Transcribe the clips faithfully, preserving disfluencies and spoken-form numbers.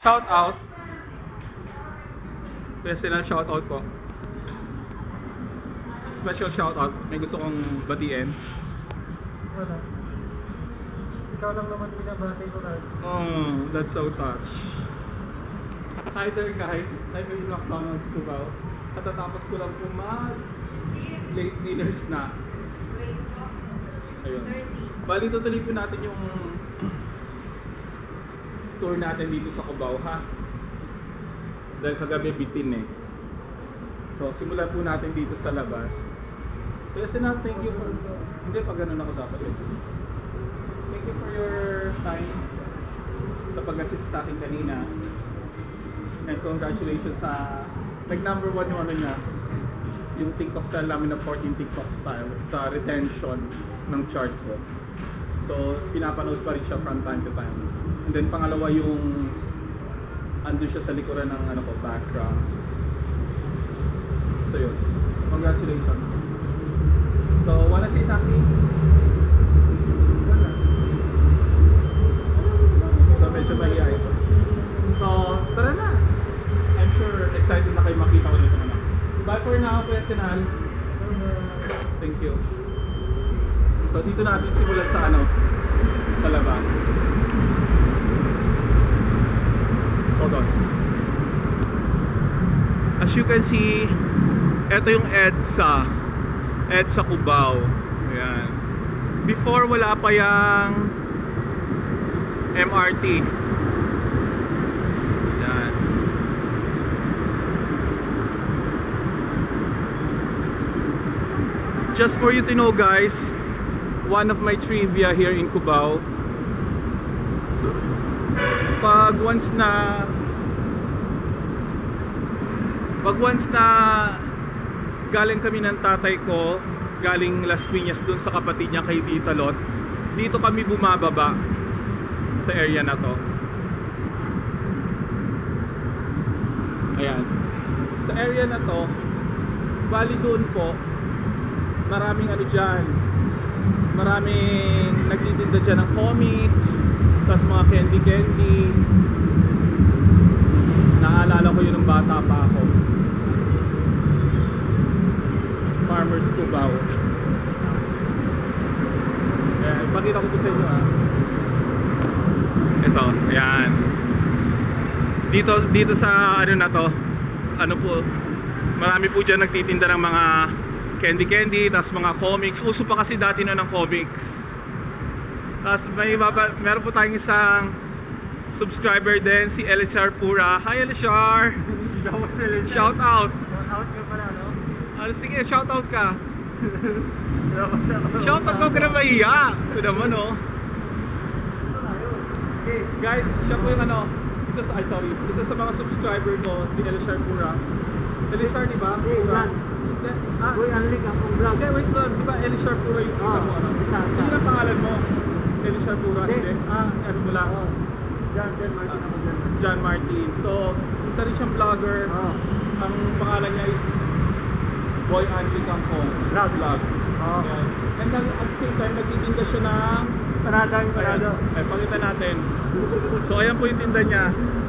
Shout out. Personal shout out po. Special shout out. May gusto kong batiin. Wala. Ikaw lang naman binabati ko na. Oh, that's so touch. Hi there guys. I'm in McDonald's Cubao. Katatapos ko lang po mag late dinners na. Ayun. Bali, tutuloy po natin yung tour natin dito sa Cubao, ha? Dahil kagabi bitin eh. So, simulan po natin dito sa labas. Kaya sina, thank you for... Hindi, pag ganun ako dapat eh. Thank you for your time sa pag-assist sa akin kanina. And congratulations sa... Nag-number one yung ano niya, yung TikTok style namin na fourteen TikTok style sa retention ng chart ko. So, pinapanood pa rin siya from time to time. And then, pangalawa yung andun siya sa likuran ng ano ko, background. So, yun. Congratulations. So, wanna say something? So, medyo mahihayin. So, tara na. I'm sure excited na kayo makita ulit ng ano. Bye for now, personal. Thank you. So, dito natin simulan sa ano, sa labas. Hold on. As you can see, ito yung EDSA. EDSA Cubao. Ayan. Before, wala pa yung M R T. Ayan. Just for you to know guys, one of my trivia here in Cubao, pag once na pag once na galing kami ng tatay ko, galing Las Piñas dun sa kapatid niya kay Tita Lot, dito kami bumababa sa area na to. Ayan. Sa area na to, bali dun po, maraming ano dyan, maraming nagtitinda dyan ng comics, tapos mga candy-candy. Naalala ko yun ng bata pa ako. Farmers Cubao. Ayan, ipakita ko po sa inyo ah. Ito, ayan. Dito, dito sa ano na to, ano po, marami po dyan nagtitinda ng mga candy-candy, tapos mga comics. Uso pa kasi dati na ng comics. Tapos may baba, meron po tayong isang subscriber din, si Elishar Pura. Hi Elishar! Shout out! Shout out ka pala, no? Ano, sige, shout out ka. Shout out ko ka na mahiya. Ito naman, oh. Okay, guys, siya po yung ano, ito sa, ay sorry, ito sa mga subscriber ko, si Elishar Pura. Elishar, di ba? Pura. Ah, uy, anlik akong vlog. Okay, wait lang, di ba Elishar Pura yung kita mo, ano? Ano ang pangalan mo? Elishar Pura, hindi? Ah, ano mo lang? John, John Martin ako dyan. John Martin. So, isa rin siyang vlogger. Oo. Ang pangalan niya is Boy Andy Campo. Vlog. Vlog. Oo. Yan. And then, at the same time, nagtitinda siya ng... Parada yung parada. Ay, pakita natin. So, ayan po yung tinda niya.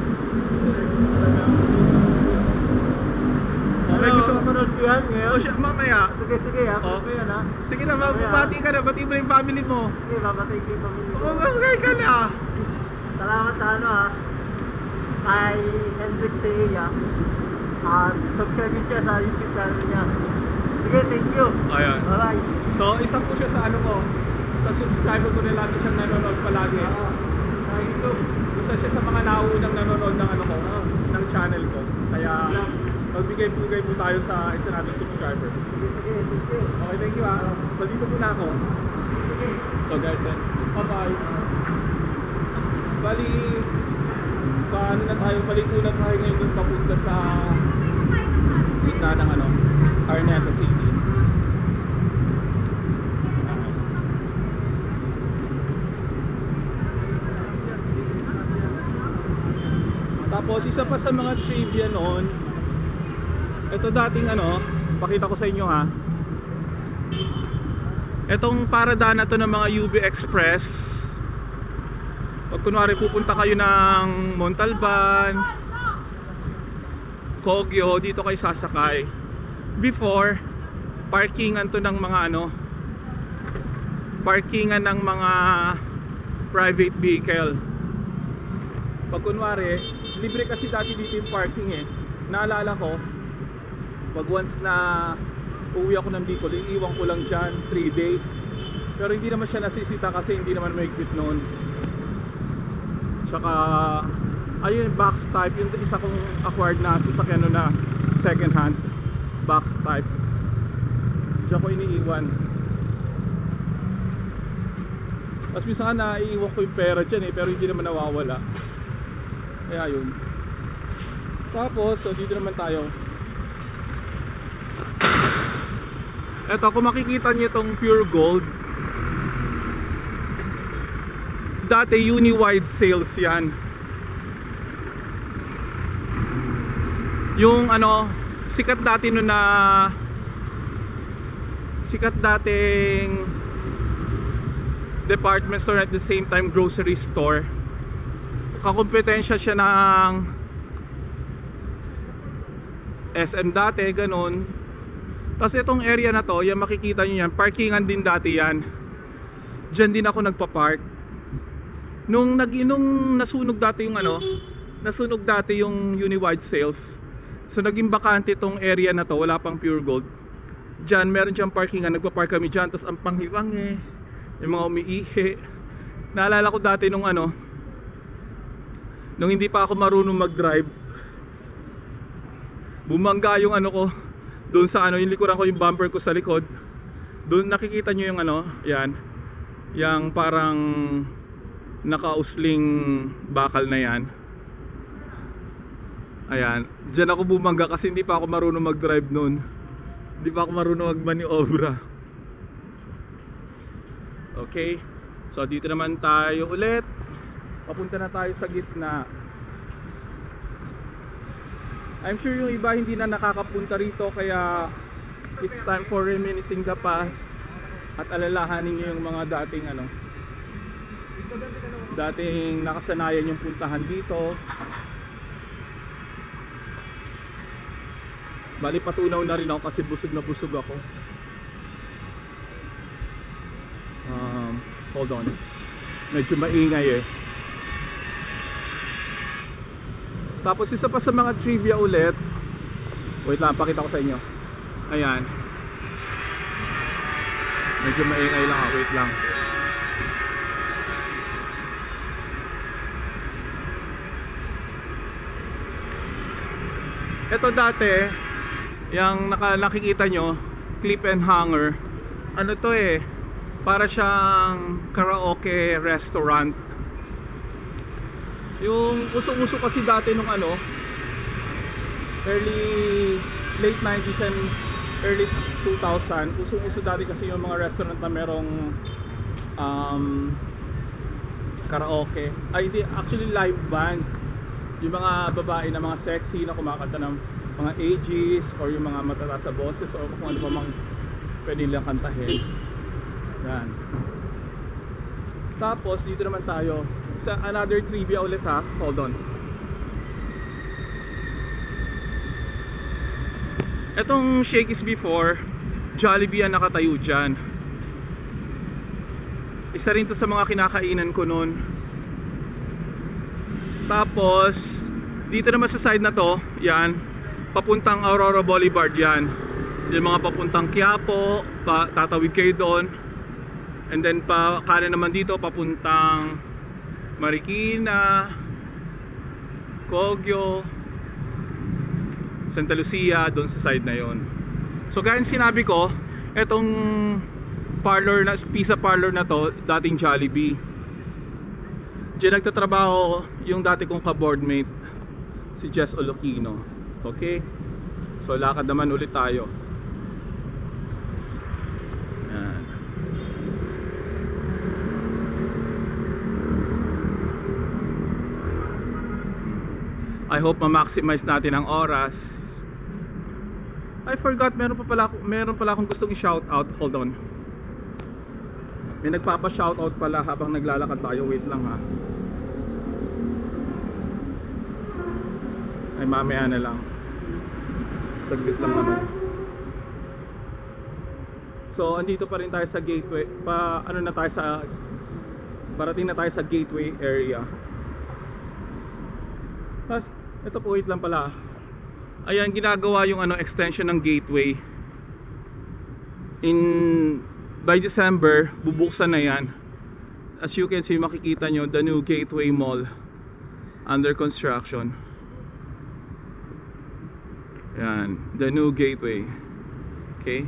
Ano, gusto mo sunod ko yan ngayon? Oh, siya, mamaya. Sige, sige, ha? Oh. Sige yan, ha? Sige na, mabati ka na. Bati mo yung family mo. Sige, babati ko yung pamilya ko. Mamagay ka na. Salamat sa ano, ha? Kay Hendrik Teia. At subscribe din siya sa YouTube channel niya. Sige, thank you. Ayan. Bye-bye. So, isa po siya sa ano ko. Sa subscriber ko na lagi siyang nanonood palagi. Oo. Sa YouTube. Isa siya sa mga naunang nanonood ng ano ko, ng channel ko. Kaya, magbigay-bugay po tayo sa isa natin subscriber. Sige, sige, thank you. Okay, thank you ah. So, dito po na ako. Sige. So, guys, then, bye-bye. Bali, paano na tayo, palikunan tayo ngayon dun papunta sa gitna ng ano, Araneta City. Tapos, isa pa sa mga trivia noon, ito dating ano, pakita ko sa inyo ha. Itong parada na to ng mga U B Express, Pag kunwari pupunta kayo ng Montalban, Kogyo, dito kayo sasakay. Before, parkingan to ng mga ano, parkingan ng mga private vehicle. Pag kunwari, libre kasi dati dito yung parking eh. Naalala ko, pag once na uwi ako ng Bicol, iiwan ko lang dyan, three days. Pero hindi naman siya nasisita kasi hindi naman may quit noon. Tsaka, ayun, box type, yung isa kong acquired na sasakyan no na second hand, box type. Diyan ko iniiwan. Tapos minsan nga naiiwan ko yung pera dyan eh, pero hindi naman nawawala. Kaya yun. Tapos, so dito naman tayo. Eto, kung makikita niyo itong pure gold, dati uni-wide sales yan. Yung ano, sikat dati no na sikat dating department store at the same time grocery store. Kakompetensya siya ng S M dati, ganun. Tapos itong area na to, yan makikita nyo yan, parkingan din dati yan. Diyan din ako nagpa-park. Nung nag nung nasunog dati yung ano, nasunog dati yung uni-wide sales. So naging bakante tong area na to, wala pang pure gold. Diyan meron diyang parkingan, nagpa-park kami diyan, tapos ang panghiwang eh, yung mga umiihi. Naalala ko dati nung ano, nung hindi pa ako marunong mag-drive, bumangga yung ano ko doon sa ano, yung likuran ko, yung bumper ko sa likod. Doon nakikita nyo yung ano, yan, yung parang nakausling bakal na yan. Ayan, dyan ako bumangga kasi hindi pa ako marunong mag-drive noon. Hindi pa ako marunong mag-maniobra. Okay, so dito naman tayo ulit. Papunta na tayo sa gitna. I'm sure yung iba hindi na nakakapunta rito, kaya it's time for reminiscing the past at alalahanin nyo yung mga dating ano, dating nakasanayan yung puntahan dito. Bali patunaw na rin ako kasi busog na busog ako. Um, hold on. Medyo maingay eh. Tapos isa pa sa mga trivia ulit. Wait lang, pakita ko sa inyo. Ayan. Medyo maingay lang, wait lang. Ito dati, yung naka, nakikita nyo, clip and hanger. Ano to eh, para siyang karaoke restaurant. Yung uso-uso kasi dati nung ano, early, late nineties and early two thousand, uso-uso dati kasi yung mga restaurant na merong um, karaoke. Ay, hindi, actually live band. Yung mga babae na mga sexy na kumakanta ng mga ages or yung mga matataas sa boses o kung ano pa mang pwede nilang kantahin. Yan. Tapos, dito naman tayo sa another trivia ulit ha. Hold on. Etong Shakey's before, Jollibee ang nakatayo dyan. Isa rin to sa mga kinakainan ko noon. Tapos, dito naman sa side na to, yan, papuntang Aurora Boulevard yan. Yung mga papuntang Quiapo, pa, tatawid kayo doon. And then pa kanan naman dito, papuntang Marikina, Kogyo, Santa Lucia, doon sa side na yon. So gaya sinabi ko, etong parlor na, pizza parlor na to, dating Jollibee. Diyan nagtatrabaho yung dati kong ka-boardmate, si Jess Olokino. Okay? So lakad naman ulit tayo. Yan. I hope ma-maximize natin ang oras. I forgot, meron pa pala, meron pala akong gustong i-shoutout. Hold on. May nagpapa-shoutout pala habang naglalakad tayo. Wait lang ha. Ay mamaya na lang. Saglit lang naman. So andito pa rin tayo sa gateway. Pa ano na tayo sa parating na tayo sa gateway area. Tapos ito po, wait lang pala. Ayan, ginagawa yung ano extension ng gateway. In by December, bubuksan na yan. As you can see, makikita nyo the new Gateway Mall under construction. Yan, the new gateway. Okay.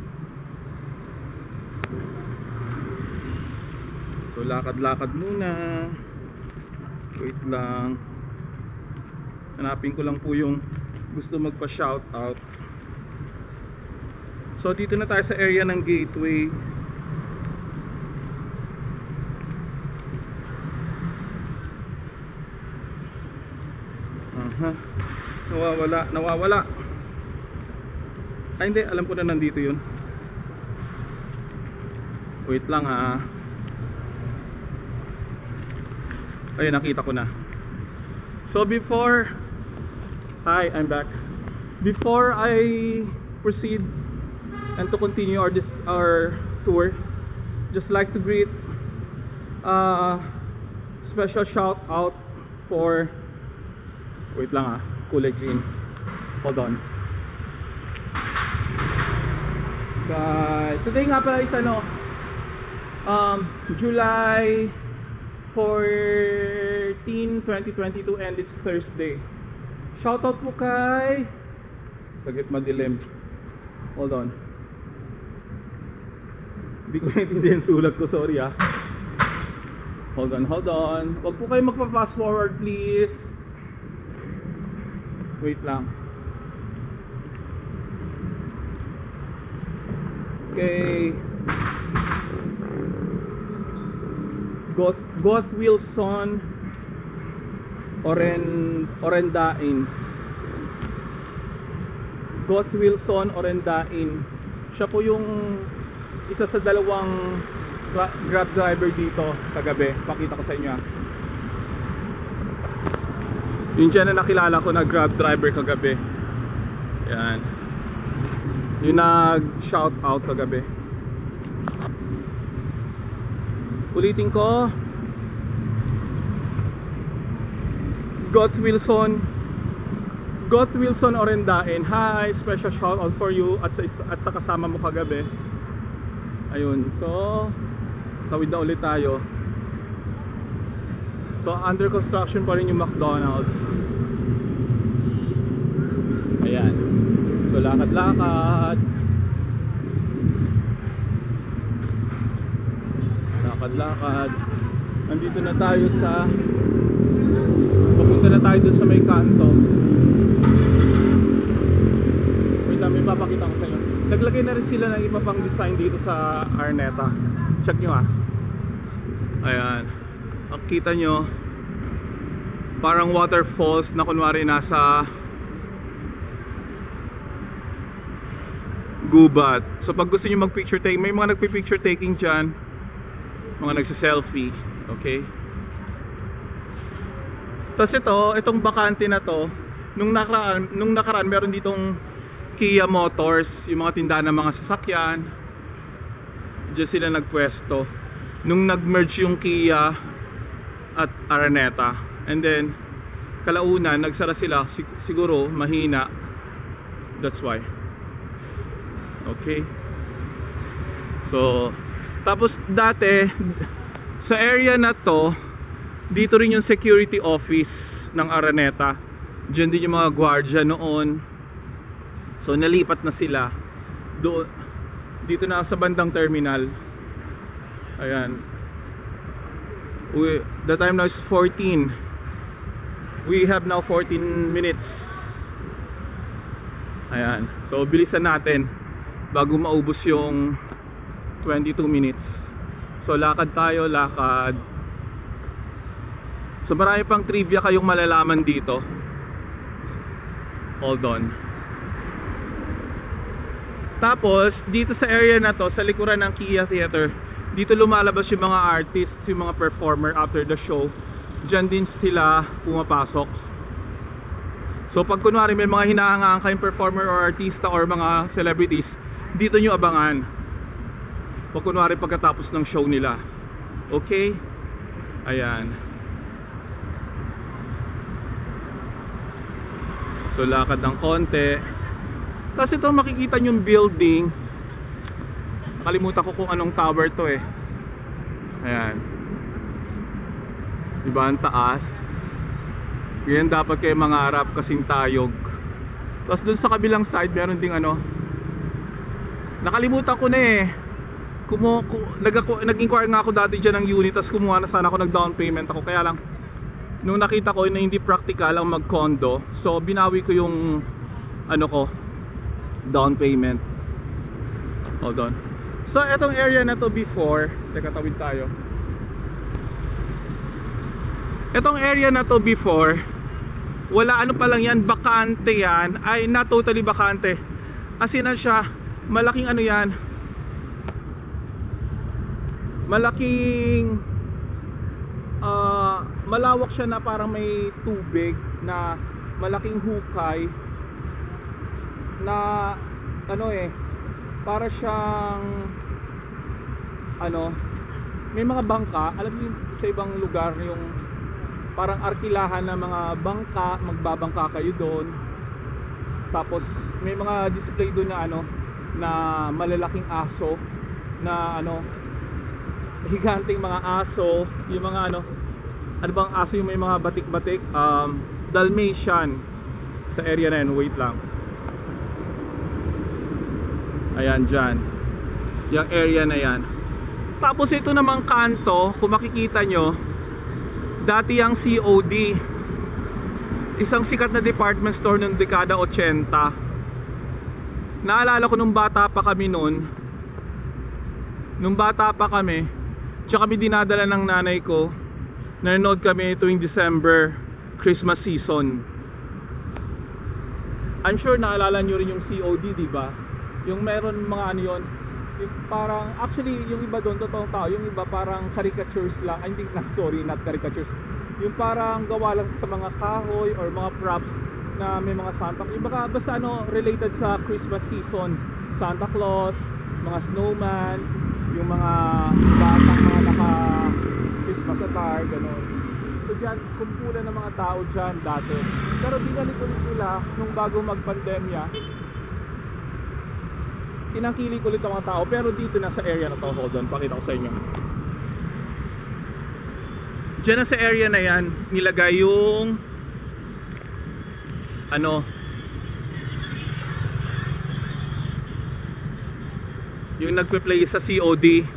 So lakad-lakad muna. Wait lang. Hanapin ko lang po yung gusto magpa-shout out. So dito na tayo sa area ng gateway. Aha. Nawawala, nawawala. Ay hindi, alam ko na nandito yun. Wait lang ha. Ayun, nakita ko na. So before Hi, I'm back. Before I proceed and to continue our this our tour, just like to greet uh special shout out for wait lang ah, kulay green. Hold on. Guys, today nga pala is ano um July fourteenth, twenty twenty-two, and it's Thursday. Shoutout po kay saglit madilim. Hold on. Hindi ko naintindihan sulat ko, sorry ah. Hold on, hold on. Huwag po kayo magpa-fast forward please. Wait lang. Okay. Ghost, Ghost Wilson Oren Orendain. Ghost Wilson Orendain. Siya po yung isa sa dalawang Grab driver dito kagabi. Pakita ko sa inyo. Yun dyan na nakilala ko na Grab driver kagabi. Yan. Yung nag-shout out kagabi. Ulitin ko. Ghost Wilson Ghost Wilson Orendain. Hi, special shout out for you at sa, at sa kasama mo kagabi. Ayun, so tawid na ulit tayo. So under construction pa rin yung McDonald's. Ayan. So lakad-lakad. Lakad-lakad. Nandito na tayo sa Pupunta na tayo dun sa may kanto. Wait lang, may papakita ko sa inyo. Naglagay na rin sila ng iba pang design dito sa Araneta. Check nyo ah. Ayan. Ang kita nyo, parang waterfalls na kunwari nasa gubat. So pag gusto nyo mag picture take, may mga nagpi-picture taking dyan, mga nagsa-selfie. Okay. Tapos ito, itong bakante na to, nung nakaraan, nung nakaraan meron ditong Kia Motors, yung mga tindahan ng mga sasakyan. Diyan sila nagpwesto. Nung nag-merge yung Kia at Araneta. And then, kalaunan, nagsara sila. Sig- siguro, mahina. That's why. Okay. So, tapos dati, sa area na to, dito rin yung security office ng Araneta. Diyan din yung mga gwardiya noon. So nalipat na sila doon, dito na sa bandang terminal. Ayan. We, the time now is fourteen. We have now fourteen minutes. Ayan. So bilisan natin bago maubos yung twenty-two minutes. So lakad tayo, lakad. So marami pang trivia kayong malalaman dito. Hold on. Tapos dito sa area na to, sa likuran ng Kia Theater, dito lumalabas yung mga artists, yung mga performer after the show. Diyan din sila pumapasok. So So pag kunwari may mga hinahangaan kayong performer or artista or mga celebrities, dito nyo abangan. Pag kunwari pagkatapos ng show nila. Okay? Ayan. So lakad ng konti. Tapos ito makikita nyo yung building. Nakalimutan ko kung anong tower to eh. Ayan. Diba ang taas? Ganyan dapat kayo mangarap kasing tayog. Tapos dun sa kabilang side meron ding ano. Nakalimutan ko na eh. Kumu ku, nag-inquire nga ako dati dyan ng unit. Tapos kumuha na sana ako nag down payment ako. Kaya lang nung nakita ko na hindi practical ang mag-condo, so binawi ko yung ano ko, down payment. Hold on. So etong area na to before, teka tawid tayo. Etong area na to before, wala ano pa lang yan, bakante yan. Ay not totally bakante. As in na siya, malaking ano yan. Malaking uh, malawak siya na parang may tubig na malaking hukay na ano eh, para siyang ano, may mga bangka, alam niyo sa ibang lugar yung parang arkilahan na mga bangka, magbabangka kayo doon. Tapos may mga display doon na ano, na malalaking aso na ano, higanting mga aso, yung mga ano, ano bang aso yung may mga batik-batik, um, Dalmatian sa area na yun. Wait lang. Ayan dyan, yung area na yan. Tapos ito namang kanto, kung makikita nyo, dati ang C O D, isang sikat na department store noong dekada eighty. Naalala ko nung bata pa kami noon, nung bata pa kami, tsaka kami dinadala ng nanay ko, nanonood kami tuwing December, Christmas season. I'm sure naalala nyo rin yung C O D, diba? Yung meron mga ano yun, yung parang, actually yung iba doon, totoong tao, yung iba parang caricatures lang, I think, na, sorry, not caricatures, yung parang gawa lang sa mga kahoy or mga props na may mga Santa, yung baka basta ano, related sa Christmas season, Santa Claus, mga snowman, yung mga batang mga naka Christmas attire, gano'n. So dyan, kumpulan ng mga tao dyan dati. Pero binalik ulit nila nung bago magpandemya, tinangkilik ulit ang mga tao, pero dito na sa area na to. Hold on, pakita ko sa inyo. Diyan na sa area na yan, nilagay yung ano, yung nagpe-play sa C O D.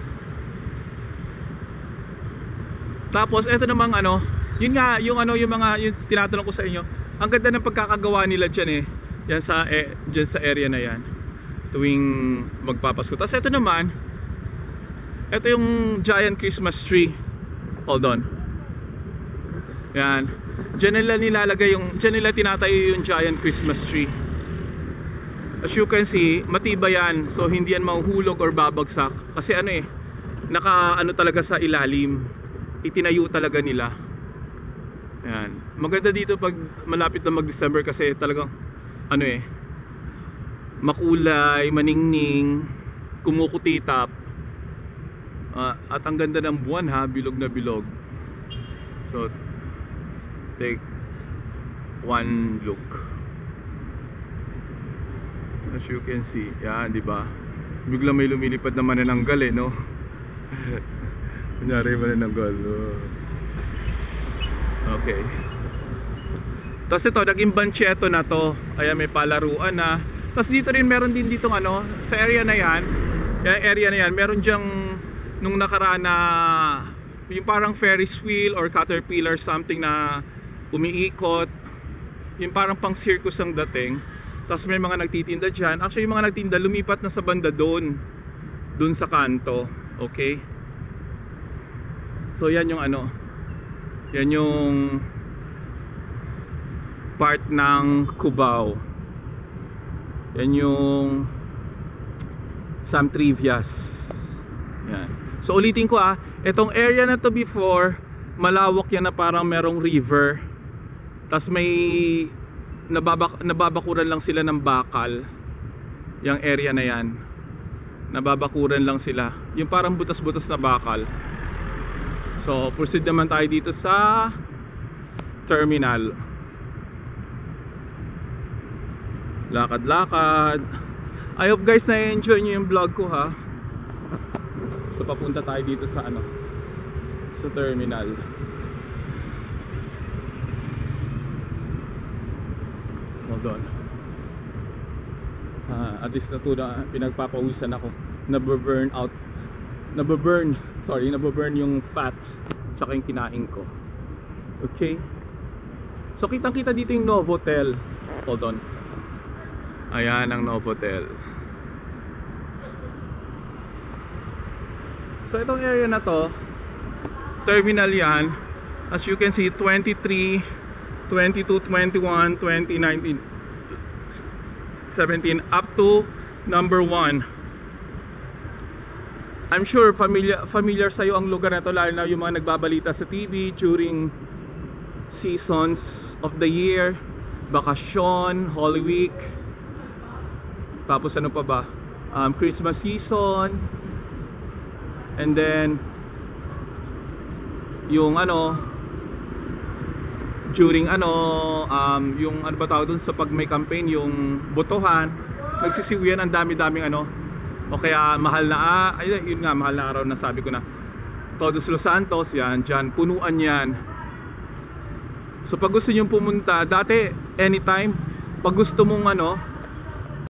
Tapos eto namang ano, yun nga, yung ano, yung mga, yung tinatanong ko sa inyo, ang ganda ng pagkakagawa nila dyan eh, yan sa, eh, dyan sa area na yan, tuwing magpapasko. Tapos ito naman, ito yung giant Christmas tree. Hold on. Yan. Diyan nila nilalagay yung, diyan nila tinatayo yung giant Christmas tree. As you can see, matibay yan. So hindi yan mahuhulog or babagsak. Kasi ano eh, naka ano talaga sa ilalim. Itinayo talaga nila. Yan. Maganda dito pag malapit na mag-December kasi talagang ano eh, makulay, maningning, kumukutitap, uh, at ang ganda ng buwan ha, bilog na bilog. So take one look. As you can see, yan, di ba? Bigla may lumilipad na manananggal eh, no? Kunyari manananggal. Oh. Okay. Tapos ito, naging bansyeto na to. Ayan, may palaruan na. Tapos dito rin meron din ditong ano, sa area na yan, area na yan, meron diyang nung nakaraan na yung parang Ferris wheel or caterpillar, something na umiikot, yung parang pang circus ang dating. Tapos may mga nagtitinda dyan. Actually yung mga nagtinda lumipat na sa banda doon, doon sa kanto. Okay, so yan yung ano, yan yung part ng Cubao. Yan yung some trivias. Yan. So ulitin ko ah, itong area na to before, malawak yan na parang merong river. Tapos may nababak nababakuran lang sila ng bakal. Yung area na yan. Nababakuran lang sila. Yung parang butas-butas na bakal. So, proceed naman tayo dito sa terminal. Lakad-lakad. I hope guys na-enjoy nyo yung vlog ko ha. So, papunta tayo dito sa ano, sa terminal. Hold on. Uh, at least natuna, pinagpapawisan ako. Nababurn out. Nababurn. Sorry, nababurn yung fats. Tsaka yung kinain ko. Okay. So, kitang-kita dito yung Novotel. Hold on. Ayan ang Novotel. So, itong area na to, terminal yan. As you can see, twenty-three, twenty-two, twenty-one, twenty, nineteen, seventeen, up to number one. I'm sure familiar familiar sa iyo ang lugar na to, lalo na yung mga nagbabalita sa T V during seasons of the year, bakasyon, Holy Week, tapos ano pa ba, um, Christmas season, and then yung ano, during ano, um, yung ano ba tawag dun sa pag may campaign, yung botohan, nagsisiwian ang dami-daming ano, o kaya mahal na, ah, ay, yun nga, mahal na araw na sabi ko na, Todos Los Santos, yan, dyan, punuan yan. So pag gusto nyo pumunta, dati, anytime, pag gusto mong ano,